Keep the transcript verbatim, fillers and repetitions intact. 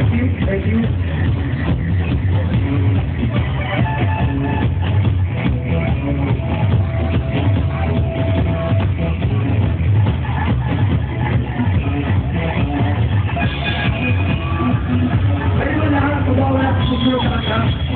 Thank you. Thank you. Pwede mo lahat, pagbawa na sa susunod na kanta.